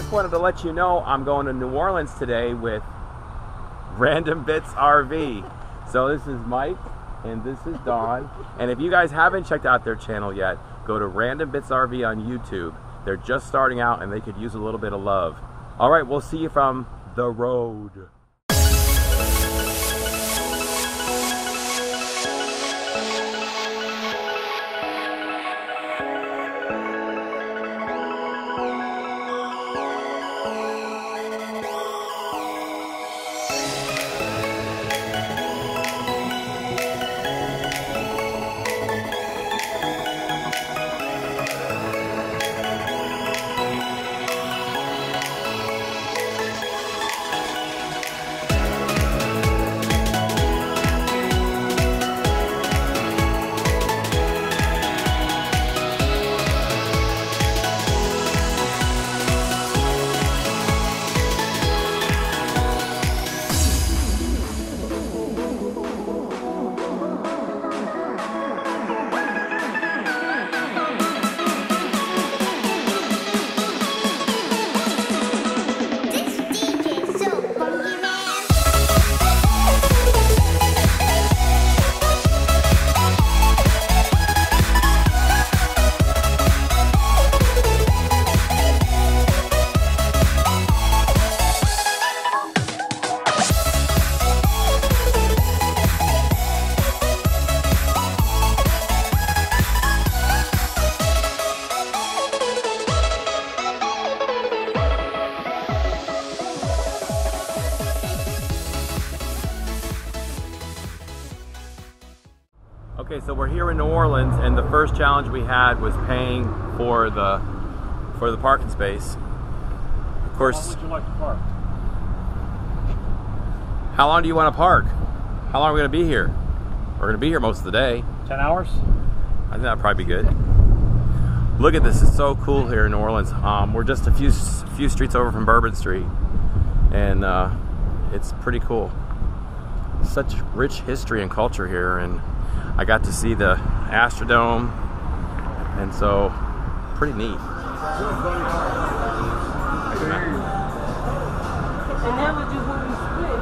just wanted to let you know I'm going to New Orleans today with RandombitsRV. So this is Mike and this is Dawn. And if you guys haven't checked out their channel yet, go to RandombitsRV on YouTube. They're just starting out and they could use a little bit of love. All right, we'll see you from the road. Okay, so we're here in New Orleans, and the first challenge we had was paying for the parking space. Of course. How long would you like to park? How long do you want to park? How long are we going to be here? We're going to be here most of the day. 10 hours? I think that'd probably be good. Look at this, it's so cool here in New Orleans. We're just a few streets over from Bourbon Street, and it's pretty cool. Such rich history and culture here, and I got to see the Astrodome, and so pretty neat. And then would you want to split?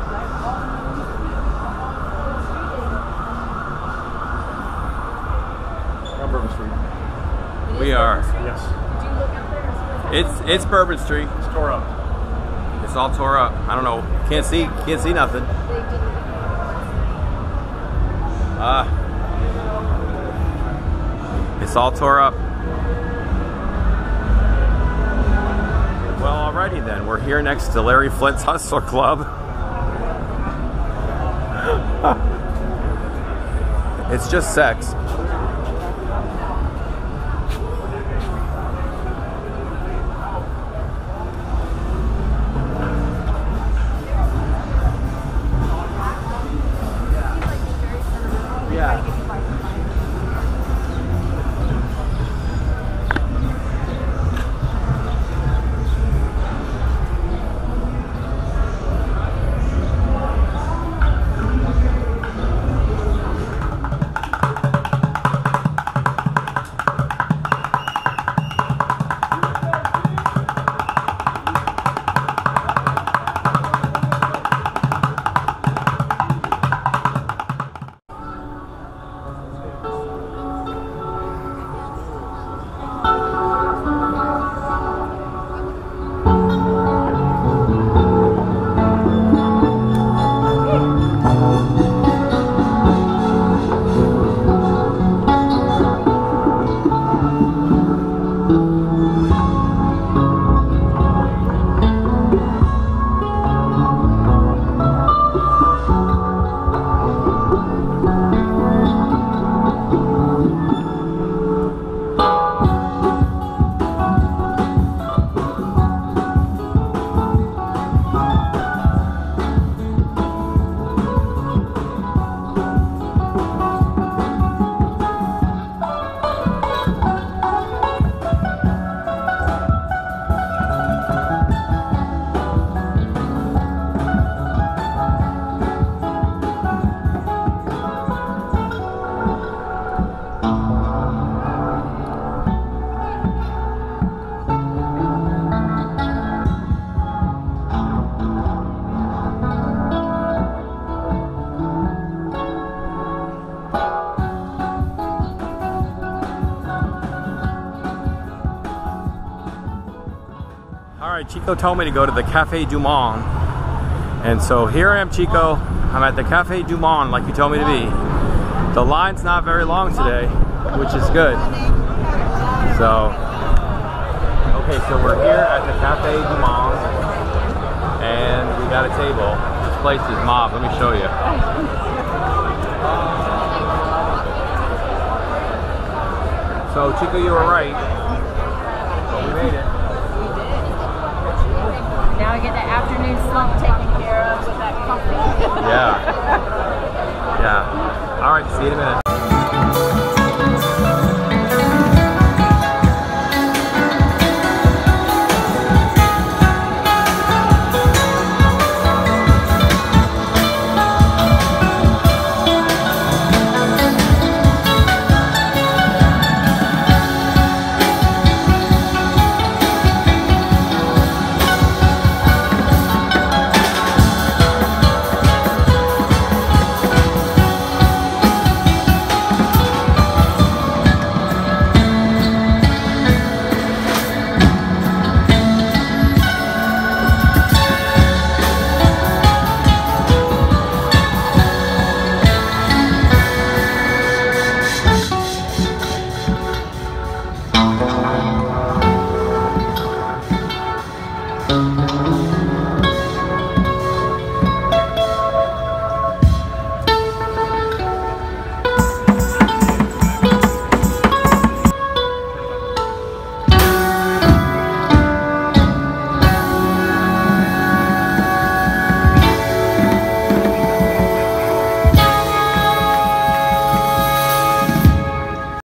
On Bourbon Street. We are. Yes. Did you look out there? It's Bourbon Street. It's tore up. It's all tore up. I don't know. Can't see nothing. It's all tore up. Well, alrighty then. We're here next to Larry Flint's Hustler Club. It's just sex. Yeah. right, Chico told me to go to the Cafe Du Monde. And so here I am, Chico. I'm at the Cafe Du Monde, like you told me to be. The line's not very long today, which is good. So, okay, so we're here at the Cafe Du Monde, and we got a table. This place is mobbed. Let me show you. So, Chico, you were right. We made it. Now I get the afternoon slump taken care of with that coffee. Yeah. Yeah. All right, see you in a minute.